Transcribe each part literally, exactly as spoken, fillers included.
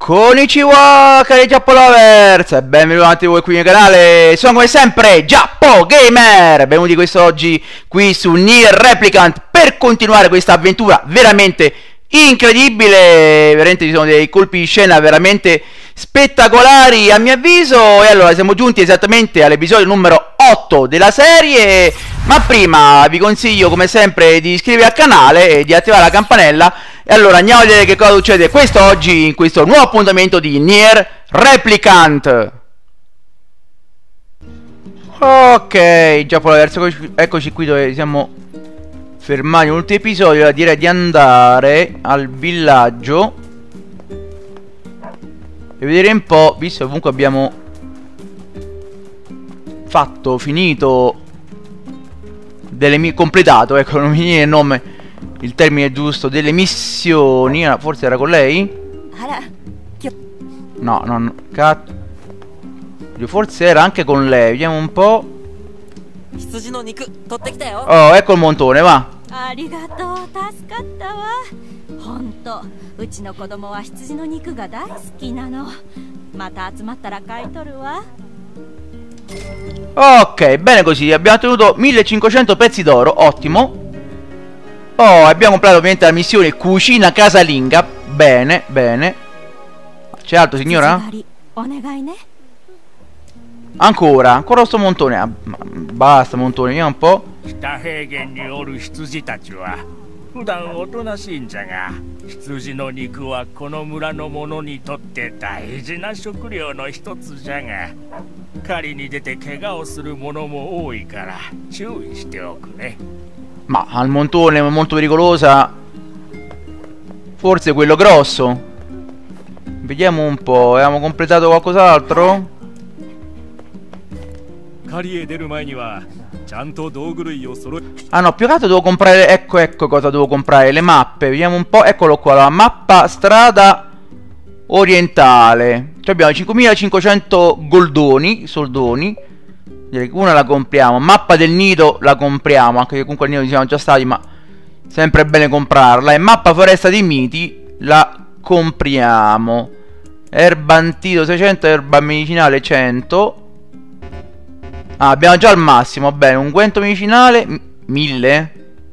Konnichiwa cari Giappo Lovers e benvenuti voi qui nel canale. Sono come sempre Giappo Gamer. Benvenuti quest'oggi qui su Nier Replicant per continuare questa avventura veramente incredibile. Veramente ci sono dei colpi di scena veramente spettacolari a mio avviso. E allora siamo giunti esattamente all'episodio numero otto della serie. Ma prima vi consiglio come sempre di iscrivervi al canale e di attivare la campanella. E allora andiamo a vedere che cosa succede quest'oggi in questo nuovo appuntamento di Nier Replicant. Ok, Giappo Lovers, eccoci qui dove siamo fermati nell'ultimo episodio. Ora direi di andare al villaggio e vedere un po', visto che comunque abbiamo fatto, finito delle mi completato, ecco, non mi viene il nome, il termine giusto, delle missioni. Ah, forse era con lei? No, no, no, cazzo. Forse era anche con lei, vediamo un po'. Oh, ecco il montone, va. Ok, bene così, abbiamo ottenuto millecinquecento pezzi d'oro, ottimo. Oh, abbiamo comprato ovviamente la missione cucina casalinga. Bene, bene. C'è altro, signora? Ancora, ancora sto montone. Ah, basta montone, vediamo un po'. Ma al montone è molto pericolosa. Forse quello grosso. Vediamo un po'. Abbiamo completato qualcos'altro? Ah no, più che altro devo comprare. Ecco, ecco cosa devo comprare. Le mappe, vediamo un po'. Eccolo qua, la mappa strada orientale. Cioè abbiamo cinquemilacinquecento goldoni, soldoni. Direi che una la compriamo. Mappa del nido la compriamo, anche che comunque al nido ci siamo già stati, ma sempre bene comprarla. E mappa foresta dei miti la compriamo. Erba antido seicento, erba medicinale cento. Ah, abbiamo già il massimo, bene. Unguento medicinale mille.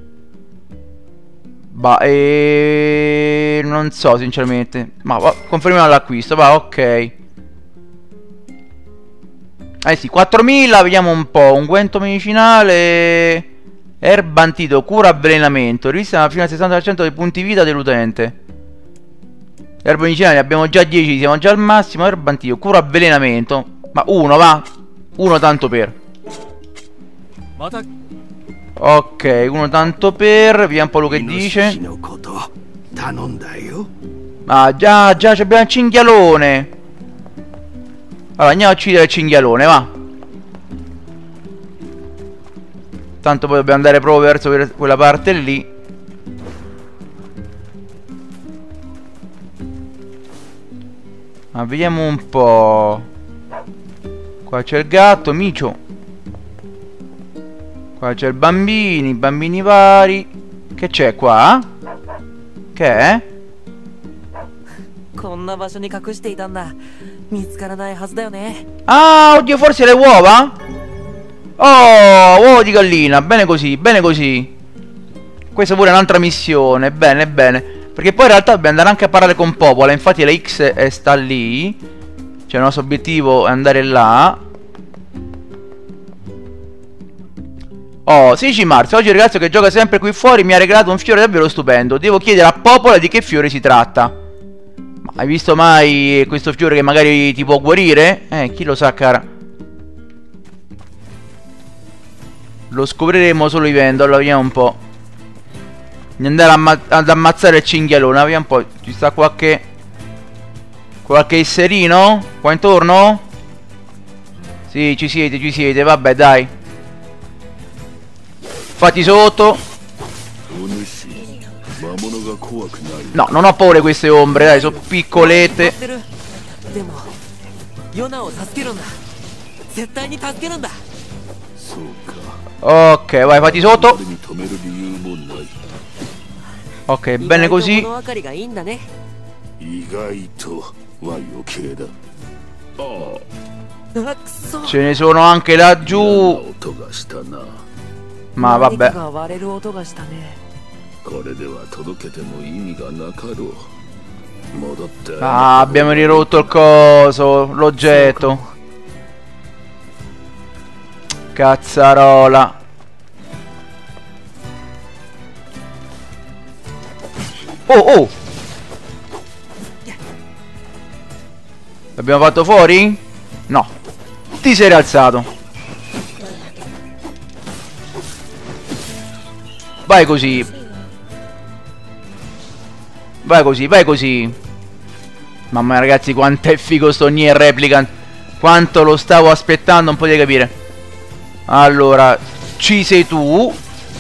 Bah, e... non so sinceramente. Ma va, confermiamo l'acquisto, va, ok. Eh sì, quattromila, vediamo un po'. Unguento medicinale, erba antido, cura avvelenamento. Rivista fino al sessanta per cento dei punti vita dell'utente. Erba medicinale abbiamo già dieci, siamo già al massimo. Erba antido, cura avvelenamento. Ma uno, va. Uno tanto per. Ok, uno tanto per. Vediamo un po' lo che dice. Ah, già, già, abbiamo il cinghialone. Allora, andiamo a uccidere il cinghialone, va. Tanto poi dobbiamo andare proprio verso quella parte lì. Ma vediamo un po'. Qua c'è il gatto, Micio. Qua c'è il bambini, i bambini vari. Che c'è qua? Che è? Ah, oddio, forse le uova? Oh, uovo di gallina, bene così, bene così. Questa pure è un'altra missione, bene, bene. Perché poi in realtà dobbiamo andare anche a parlare con Popola. Infatti la X è, sta lì. Cioè il nostro obiettivo è andare là. Oh, sedici marzo, oggi il ragazzo che gioca sempre qui fuori mi ha regalato un fiore davvero stupendo. Devo chiedere a Popola di che fiore si tratta. Ma hai visto mai questo fiore che magari ti può guarire? Eh, chi lo sa, cara. Lo scopriremo solo vivendo. Allora vediamo un po'. Di andare amma ad ammazzare il cinghialone. Vediamo un po'. Ci sta qualche Qualche esserino? Qua intorno? Sì, ci siete, ci siete. Vabbè, dai. Fatti sotto. No, non ho paura di queste ombre, dai, sono piccolette. Ok, vai, fatti sotto. Ok, bene così. Ce ne sono anche laggiù. Ma vabbè. Ah, abbiamo rirotto il coso, l'oggetto. Cazzarola. Oh, oh. L'abbiamo fatto fuori? No. Ti sei rialzato. Vai così. Vai così, vai così. Mamma mia ragazzi, quanto è figo sto Nier Replicant. Quanto lo stavo aspettando, non potete capire. Allora, ci sei tu.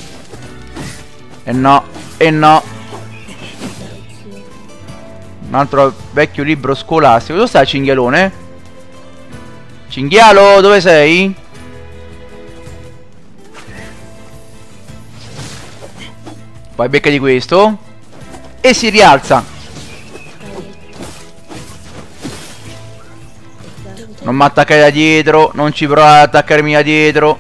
E no, e no. Un altro vecchio libro scolastico. Dove sta il cinghialone? Cinghialo, dove sei? Poi becca di questo. E si rialza. Non mi attaccare da dietro. Non ci provare ad attaccarmi da dietro.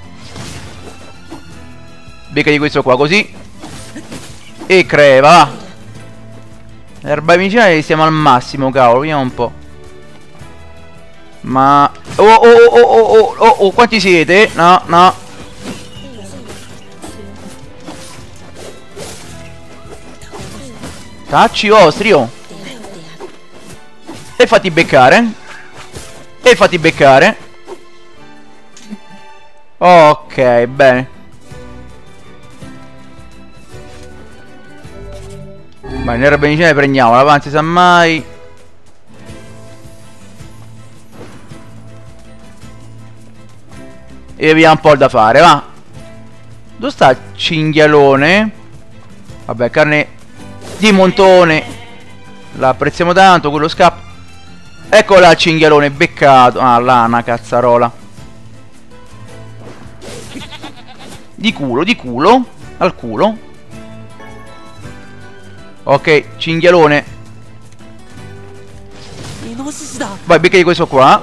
Becca di questo qua, così. E creva, va. Erba medicinale siamo al massimo, cavolo. Vediamo un po'. Ma... Oh, oh, oh, oh, oh, oh, oh, quanti siete? No, no. Tacci vostri, oh. E fatti beccare. E fatti beccare. Ok, bene. Vai, nella benicina prendiamola, avanti, sa mai. E via un po' da fare, va. Dove sta il cinghialone? Vabbè, carne di montone. La apprezziamo tanto, quello scappa. Ecco là il cinghialone, beccato. Ah, là, una cazzarola. Di culo, di culo. Al culo. Ok, cinghialone. Vai, becca di questo qua.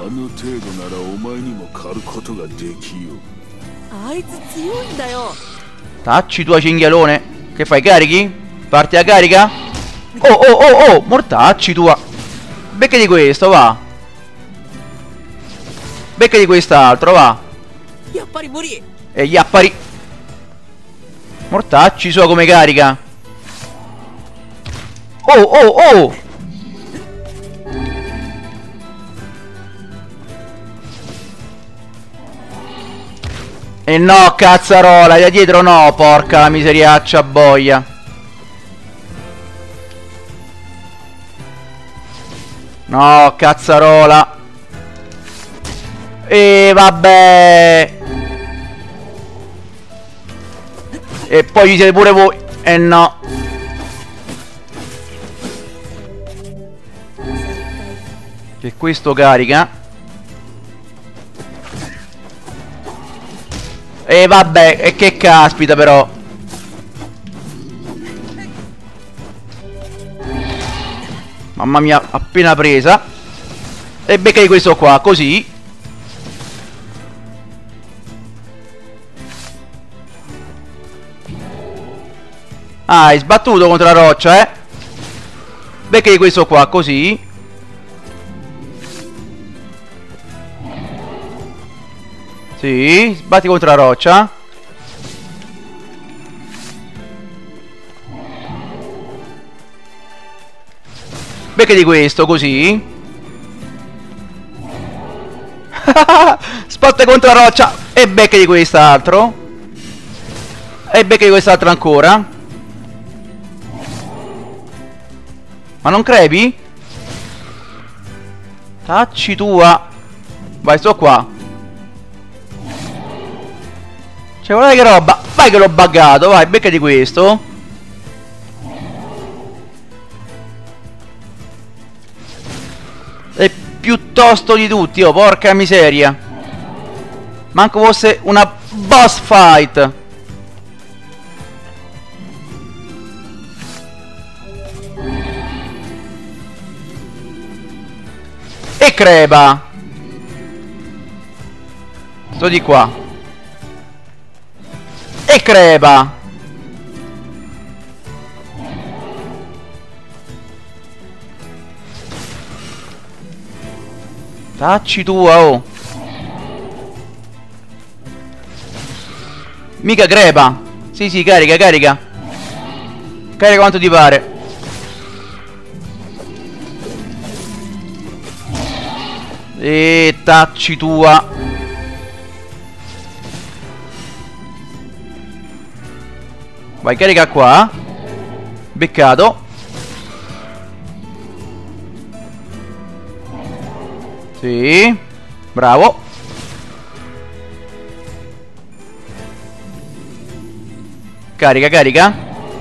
Tacci tua cinghialone. Che fai, carichi? Parti la carica? Oh, oh, oh, oh, mortacci tua. Becca di questo, va. Becca di quest'altro, va. E gli appari. Mortacci sua come carica. Oh, oh, oh. E no, cazzarola, da dietro no, porca la miseriaccia boia. No, cazzarola. E vabbè. E poi ci siete pure voi. E no. Che questo carica. E vabbè, e che caspita però. Mamma mia, appena presa. E becca di questo qua, così. Ah, hai sbattuto contro la roccia, eh. Becca di questo qua, così. Sì, sbatti contro la roccia. Becca di questo, così. Sbatte contro la roccia. E becca di quest'altro. E becca di quest'altro ancora. Ma non crepi? Tacci tua. Vai, sto qua. Cioè, guarda che roba. Vai che l'ho buggato. Vai, becca di questo. E piuttosto di tutti, oh, porca miseria. Manco fosse una boss fight. E crepa. Sto di qua. E crepa. Tacci tua, oh. Mica crepa. Sì, sì, carica, carica. Carica quanto ti pare. E tacci tua. Vai, carica qua. Beccato. Sì. Bravo. Carica, carica.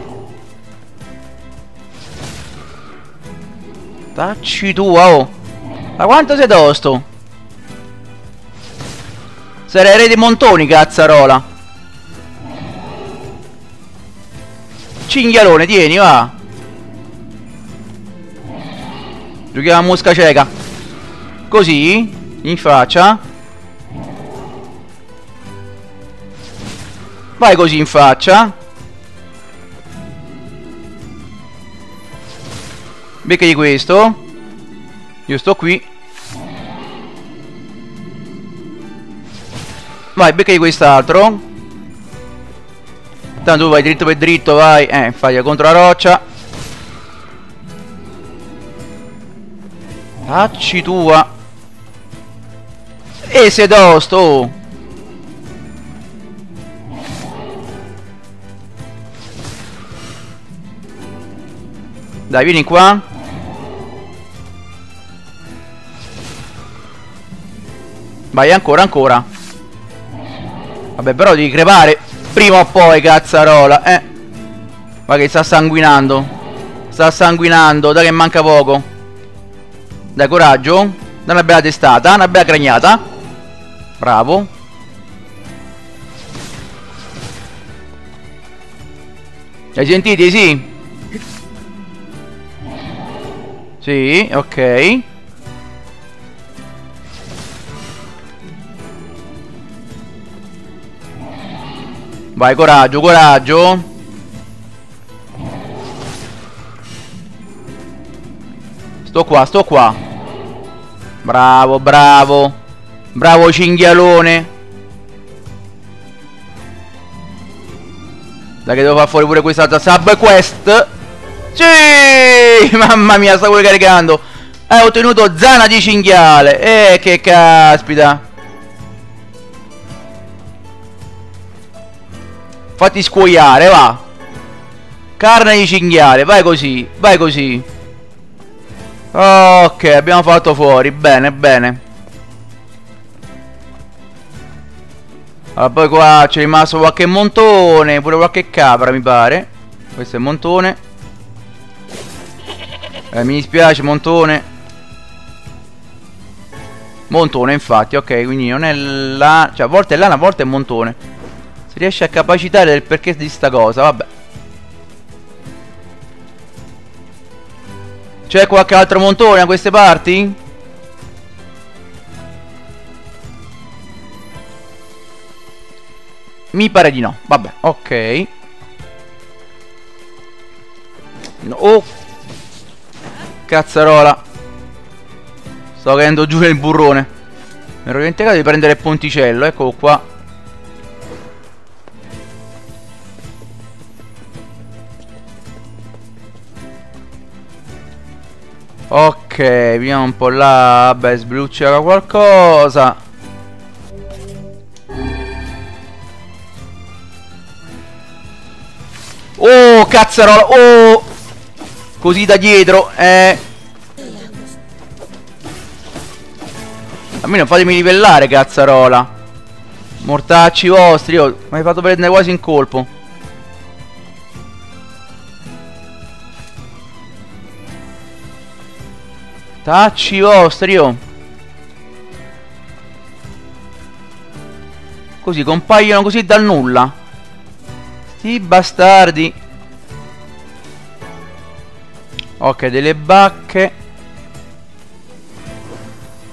Tacci tua, oh. Ma quanto sei tosto? Sarei re dei montoni, cazzarola. Cinghialone, tieni, va. Giochiamo a mosca cieca. Così, in faccia. Vai così in faccia. Beccati questo. Io sto qui. Vai, beccati quest'altro. Tanto tu vai dritto per dritto, vai. Eh, faglia contro la roccia. Tacci tua. E sei tosto, oh. Dai, vieni qua. Vai, ancora, ancora. Vabbè, però devi crepare prima o poi, cazzarola. Eh. Guarda che sta sanguinando. Sta sanguinando, dai che manca poco. Dai, coraggio. Dai una bella testata, una bella craniata. Bravo. Hai sentiti? Sì. Sì, ok. Vai, coraggio, coraggio. Sto qua, sto qua. Bravo, bravo. Bravo cinghialone. Dai che devo far fuori pure quest'altra sub quest. Sì! Mamma mia, sta pure caricando. Hai ottenuto zana di cinghiale. Eh, che caspita. Fatti scuoiare, va. Carne di cinghiale, vai così, vai così. Ok, abbiamo fatto fuori, bene, bene. Allora, poi qua c'è rimasto qualche montone, pure qualche capra, mi pare. Questo è montone. Eh, mi dispiace, montone. Montone, infatti, ok, quindi non è là. Cioè, a volte è là, a volte è montone. Si riesce a capacitare del perché di sta cosa, vabbè. C'è qualche altro montone a queste parti? Mi pare di no, vabbè, ok. No. Oh, cazzarola. Sto cadendo giù nel burrone. Mi ero dimenticato di prendere il ponticello, eccolo qua. Ok, vediamo un po' là. Vabbè, sbluccica qualcosa. Oh, cazzarola. Oh, così da dietro. Eh. Almeno fatemi livellare, cazzarola. Mortacci vostri. Oh, mi hai fatto prendere quasi in colpo. Tacci vostri, oh. Così compaiono così dal nulla. Sti bastardi. Ok, delle bacche.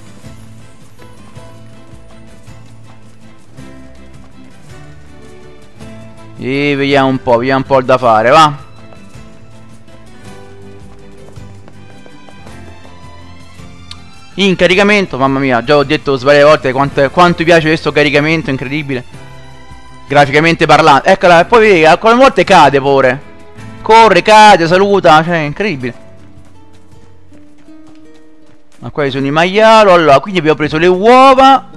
Sì, vediamo un po', vediamo un po' il da fare, va. In caricamento, mamma mia, già ho detto svariate volte quanto, quanto mi piace questo caricamento, incredibile. Graficamente parlando. Eccola, e poi vedi, alcune volte cade pure. Corre, cade, saluta, cioè, incredibile. Ma qua sono i maiali, allora, quindi abbiamo preso le uova.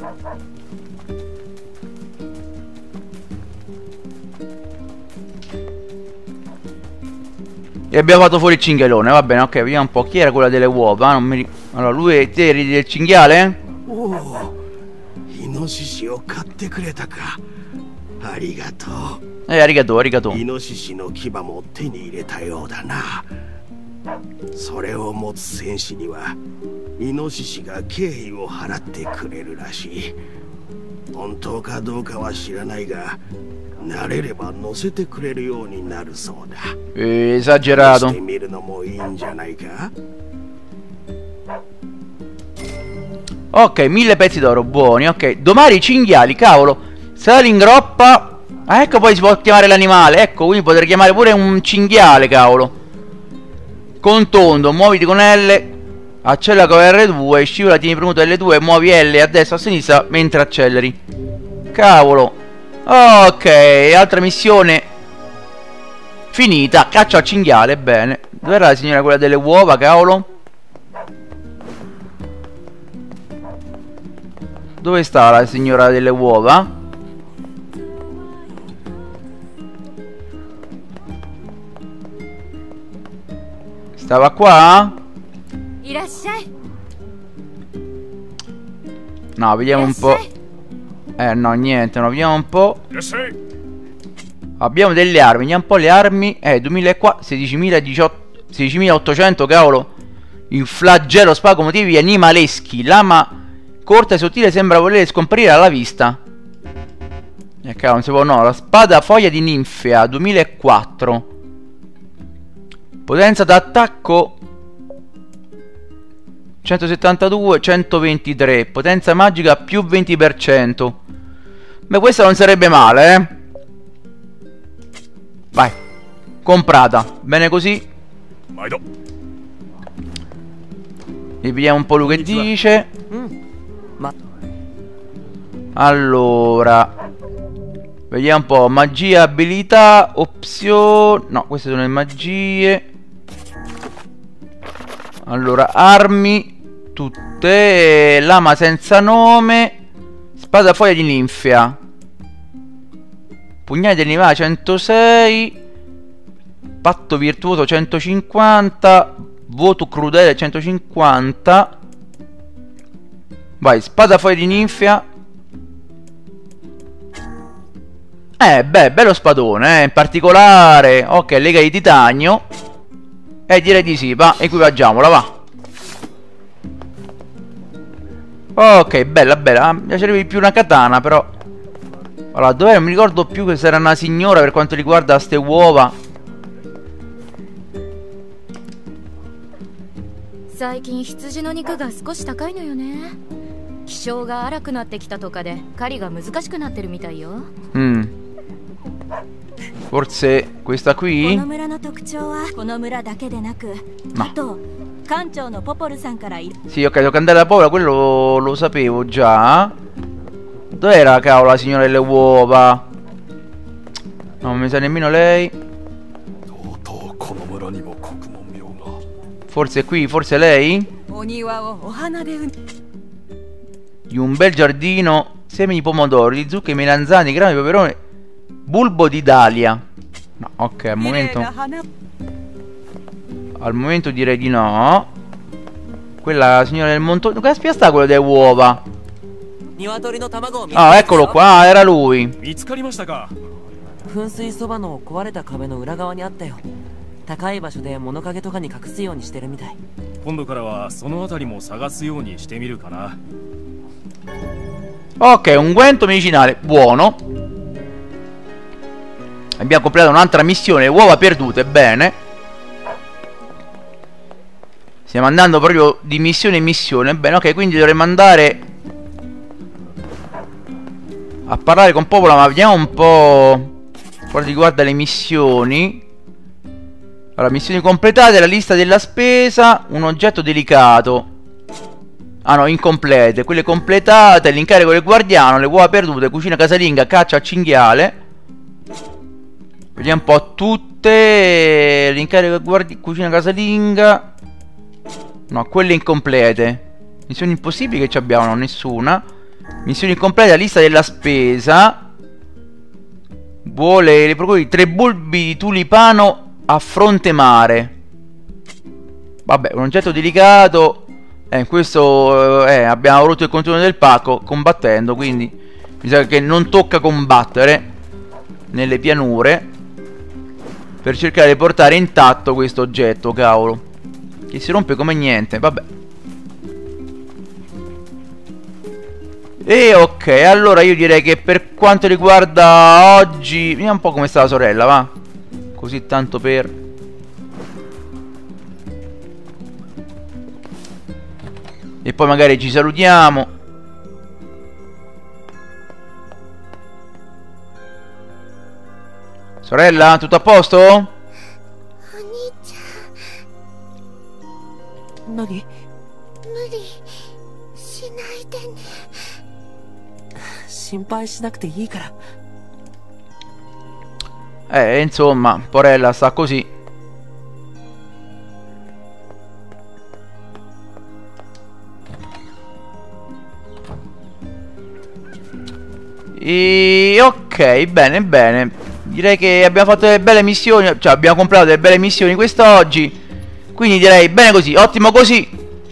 E abbiamo fatto fuori il cinghialone, va bene, ok, vediamo un po'. Chi era quella delle uova? Non mi ricordo. Allora, lui è te eri del cinghiale? Oh, inoshishi o katte kureta ka. Arigato. Eh, arigato, arigato. Inoshishi no kiba mo te ni ireta you da na. Sore o motsu senshi ni wa inoshishi ga kei o haratte kureru rashi. Hontou ka douka wa shiranai ga narereba nosete kureru you ni naru sou da. Esagerato. Shite miru no mo ii in janai ka? Ok, mille pezzi d'oro, buoni, ok. Domare i cinghiali, cavolo. Sali in groppa. Ah, ecco, poi si può chiamare l'animale. Ecco, quindi potrei chiamare pure un cinghiale, cavolo. Contondo, muoviti con L. Accelera con R due. Scivola, tieni premuto L due. Muovi L a destra o a sinistra mentre acceleri. Cavolo. Ok, altra missione finita. Caccia al cinghiale, bene. Dov'era la signora quella delle uova, cavolo? Dove sta la signora delle uova? Stava qua? No, vediamo un po'. Eh no, niente, no, vediamo un po'. Abbiamo delle armi, vediamo un po' le armi. Eh, duemilaquattro, sedicimilaottocento, cavolo. Il flagello, spago, motivi animaleschi. Lama corta e sottile, sembra voler scomparire alla vista. Eh cavolo, non si può, no. La spada foglia di ninfea, duemilaquattro. Potenza d'attacco centosettantadue, centoventitré. Potenza magica più venti per cento. Beh, questa non sarebbe male, eh. Vai. Comprata. Bene così. E vediamo un po' lui che dice. Allora, vediamo un po'. Magia, abilità, opzioni. No, queste sono le magie. Allora, armi tutte. Lama senza nome. Spada foglia di ninfea. Pugnale di animale centosei. Patto virtuoso centocinquanta. Voto crudele centocinquanta. Vai, spada foglia di ninfea. Eh, beh, bello spadone, eh, in particolare. Ok, lega di titanio. Eh, direi di sì, va, equipaggiamola, va. Ok, bella, bella. Mi piacerebbe di più una katana, però. Allora, dov'è? Non mi ricordo più che sarà una signora per quanto riguarda ste uova. Mm. Forse questa qui? No. Sì, ok, devo andare da povera, quello lo, lo sapevo già. Dov'era, cavolo, la signora delle uova? Non mi sa nemmeno lei. Forse qui, forse lei? Di un bel giardino. Semi di pomodori, di zucche, melanzane, grani di peperone, bulbo di dalia. No, ok, al momento Al momento direi di no. Quella signora del montone. Dove caspita sta quello delle uova? Ah, eccolo qua, era lui. Ok, unguento medicinale, buono. Abbiamo completato un'altra missione, uova perdute, bene. Stiamo andando proprio di missione in missione, bene, ok, quindi dovremmo andare a parlare con Popola, ma vediamo un po'. Poi riguarda le missioni. Allora, missioni completate, la lista della spesa, un oggetto delicato. Ah no, incomplete. Quelle completate, l'incarico del guardiano, le uova perdute, cucina casalinga, caccia a cinghiale. Vediamo un po' tutte. L'incarico del guardiano, cucina casalinga. No, quelle incomplete. Missioni impossibili che ci abbiamo, no, nessuna. Missioni incomplete, la lista della spesa. Vuole le procure tre bulbi di tulipano a fronte mare. Vabbè, un oggetto delicato. Eh, questo eh, abbiamo rotto il contenuto del pacco combattendo, quindi mi sa che non tocca combattere nelle pianure per cercare di portare intatto questo oggetto, cavolo, che si rompe come niente, vabbè. E ok, allora io direi che per quanto riguarda oggi, vediamo un po' come sta la sorella, va? Così tanto per... E poi magari ci salutiamo. Sorella, tutto a posto? Nani? Eh, insomma, porella sta così. E ok, bene, bene. Direi che abbiamo fatto delle belle missioni. Cioè, abbiamo comprato delle belle missioni quest'oggi. Quindi direi bene così, ottimo così.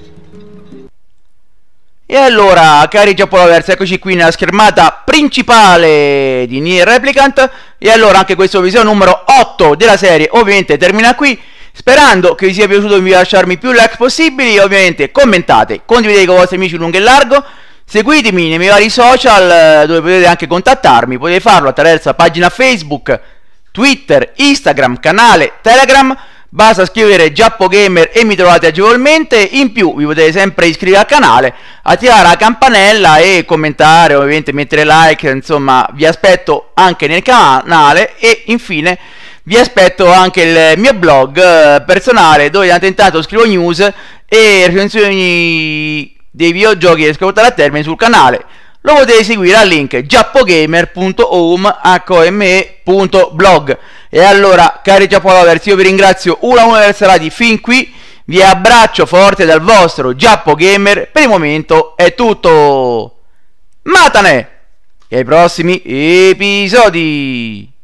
E allora, cari Giappolovers, eccoci qui nella schermata principale di Nier Replicant. E allora anche questo episodio numero otto della serie ovviamente termina qui. Sperando che vi sia piaciuto, vi lasciarmi più like possibili. Ovviamente commentate, condividete con i vostri amici lungo e largo. Seguitemi nei miei vari social dove potete anche contattarmi. Potete farlo attraverso la pagina Facebook, Twitter, Instagram, canale Telegram. Basta scrivere GiappoGamer e mi trovate agevolmente. In più vi potete sempre iscrivere al canale, attivare la campanella e commentare, ovviamente mettere like. Insomma, vi aspetto anche nel canale. E infine vi aspetto anche il mio blog eh, personale, dove tanto in tanto scrivo news e recensioni dei videogiochi che riesco a portare a termine sul canale. Lo potete seguire al link giappogamer punto home punto blog. E allora, cari Giappolovers, io vi ringrazio una a una per essere stati fin qui. Vi abbraccio forte dal vostro Giappogamer. Per il momento è tutto. Matane! E ai prossimi episodi!